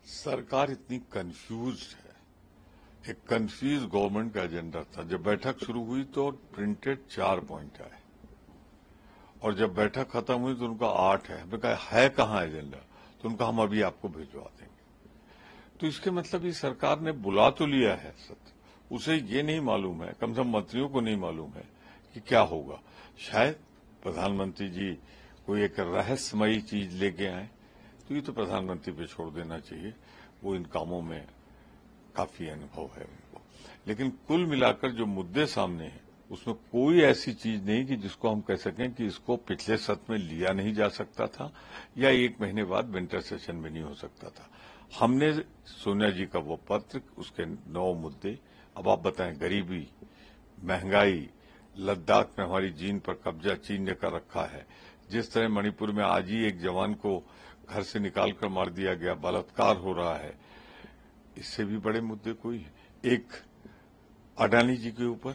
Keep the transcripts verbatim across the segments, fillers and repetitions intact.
सरकार इतनी कंफ्यूज है। एक कंफ्यूज गवर्नमेंट का एजेंडा था। जब बैठक शुरू हुई तो प्रिंटेड चार पॉइंट आए और जब बैठक खत्म हुई तो उनका आठ है। हमने कहा है कहाँ एजेंडा, तो उनका हम अभी आपको भिजवा देंगे। तो इसके मतलब ये सरकार ने बुला तो लिया है, सत्य उसे ये नहीं मालूम है, कम से कम मंत्रियों को नहीं मालूम है कि क्या होगा। शायद प्रधानमंत्री जी कोई एक रहस्यमयी चीज लेके आए, तो ये तो प्रधानमंत्री पे छोड़ देना चाहिए, वो इन कामों में काफी अनुभव है उनको। लेकिन कुल मिलाकर जो मुद्दे सामने हैं उसमें कोई ऐसी चीज नहीं कि जिसको हम कह सकें कि इसको पिछले सत्र में लिया नहीं जा सकता था या एक महीने बाद विंटर सेशन में नहीं हो सकता था। हमने सोनिया जी का वो पत्र, उसके नौ मुद्दे, अब आप बताएं, गरीबी, महंगाई, लद्दाख में हमारी जीन पर कब्जा चीन ने कर रखा है, जिस तरह मणिपुर में आज ही एक जवान को घर से निकालकर मार दिया गया, बलात्कार हो रहा है, इससे भी बड़े मुद्दे कोई है। एक अडानी जी के ऊपर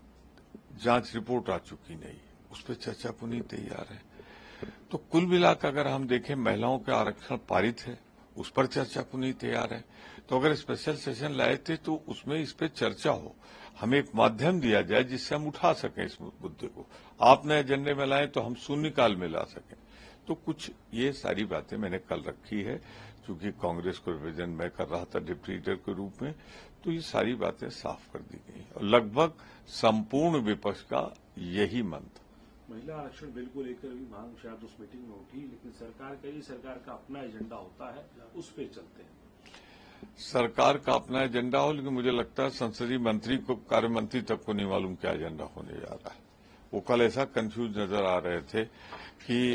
जांच रिपोर्ट आ चुकी नहीं, उस पर चर्चा को नहीं तैयार है। तो कुल मिलाकर अगर हम देखें, महिलाओं के आरक्षण पारित है, उस पर चर्चा को नहीं तैयार है। तो अगर स्पेशल सेशन लाए थे तो उसमें इस पर चर्चा हो, हमें एक माध्यम दिया जाए जिससे हम उठा सकें इस मुद्दे को। आपने एजेंडे में लाए तो हम शून्यकाल में ला सकें। तो कुछ ये सारी बातें मैंने कल रखी है, क्योंकि कांग्रेस को रिप्रेजेंट मैं कर रहा था डिप्टी लीडर के रूप में, तो ये सारी बातें साफ कर दी गई और लगभग संपूर्ण विपक्ष का यही मन था। महिला आरक्षण बिल को लेकर भी मांग शायद उस मीटिंग में उठी, लेकिन सरकार का ही सरकार का अपना एजेंडा होता है, उस पर चलते हैं। सरकार का अपना एजेंडा हो, लेकिन मुझे लगता है संसदीय मंत्री को, कार्य मंत्री तक को नहीं मालूम क्या एजेंडा होने जा रहा है। वो कल ऐसा कंफ्यूज नजर आ रहे थे कि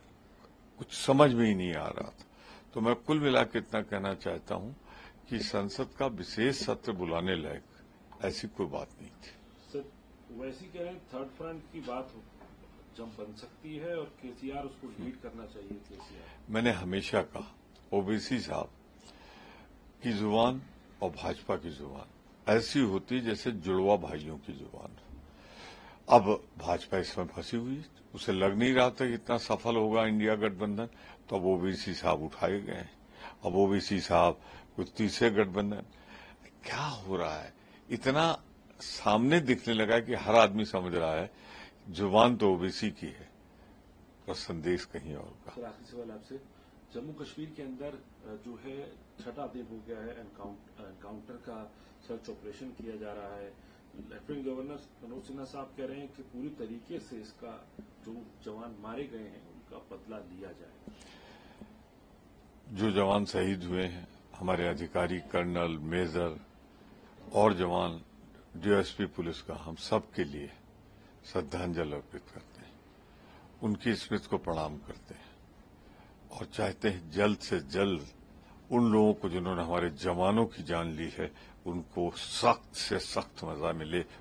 कुछ समझ में ही नहीं आ रहा था। तो मैं कुल मिलाकर इतना कहना चाहता हूं कि संसद का विशेष सत्र बुलाने लायक ऐसी कोई बात नहीं थी। सर, वैसे कह रहे हैं थर्ड फ्रंट की बात जब बन सकती है और केसीआर उसको लीड करना चाहिए। केसीआर मैंने हमेशा कहा ओबीसी साहब की जुबान और भाजपा की जुबान ऐसी होती जैसे जुड़वा भाइयों की जुबान। अब भाजपा इसमें फंसी हुई, उसे लग नहीं रहा था कि इतना सफल होगा इंडिया गठबंधन, तो अब ओबीसी साहब उठाए गए हैं। अब ओबीसी साहब कुछ तीसरे गठबंधन, क्या हो रहा है, इतना सामने दिखने लगा कि हर आदमी समझ रहा है जुबान तो ओबीसी की है और संदेश कहीं और का। सर, आखिरी सवाल आपसे, जम्मू कश्मीर के अंदर जो है छठा दिन हो गया है एनकाउंटर का सर्च ऑपरेशन किया जा रहा है। लेफ्टिनेंट गवर्नर मनोज सिन्हा साहब कह रहे हैं कि पूरी तरीके से इसका जो जवान मारे गए हैं उनका बदला लिया जाए। जो जवान शहीद हुए हैं, हमारे अधिकारी, कर्नल, मेजर और जवान, डीएसपी पुलिस का, हम सब के लिए श्रद्धांजलि अर्पित करते हैं, उनकी स्मृति को प्रणाम करते हैं और चाहते हैं जल्द से जल्द उन लोगों को जिन्होंने हमारे जवानों की जान ली है उनको सख्त से सख्त सजा मिले